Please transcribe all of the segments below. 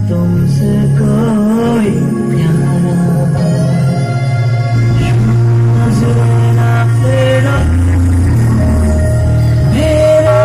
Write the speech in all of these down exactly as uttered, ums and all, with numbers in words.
तुमसे कोई प्यारा नजरा तेरा मेरा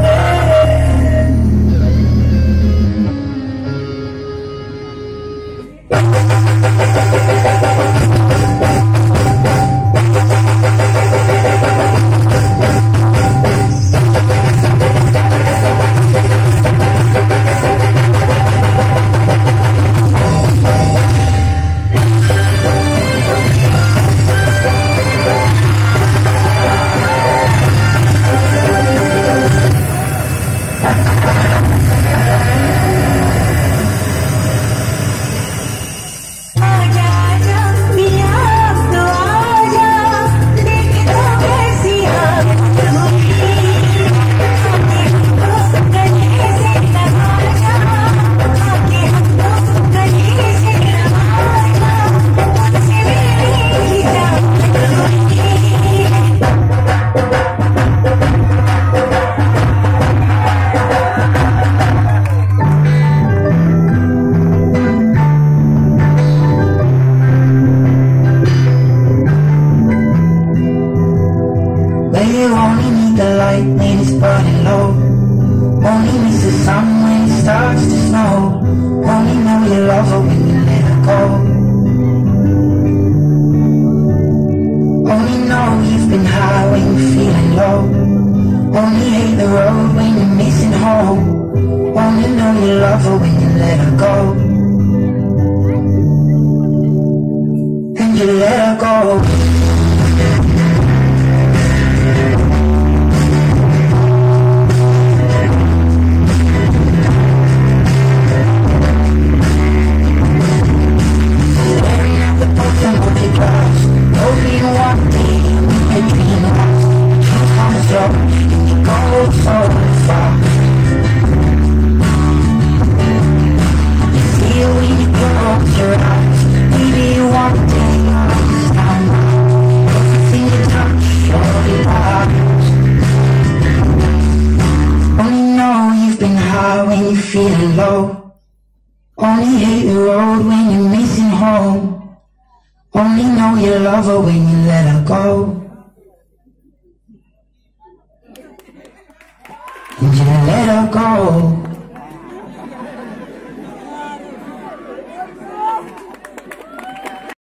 you only need the light when it's burning low. Only miss the sun when it starts to snow. Only know you love her when you let her go. Only know you've been high when you're feeling low. Only hate the road when you're missing home. Only know you love her when you let her go. And you let her go. When you're feeling low, only hate the road when you're missing home. Only know you love her when you let her go. And you let her go.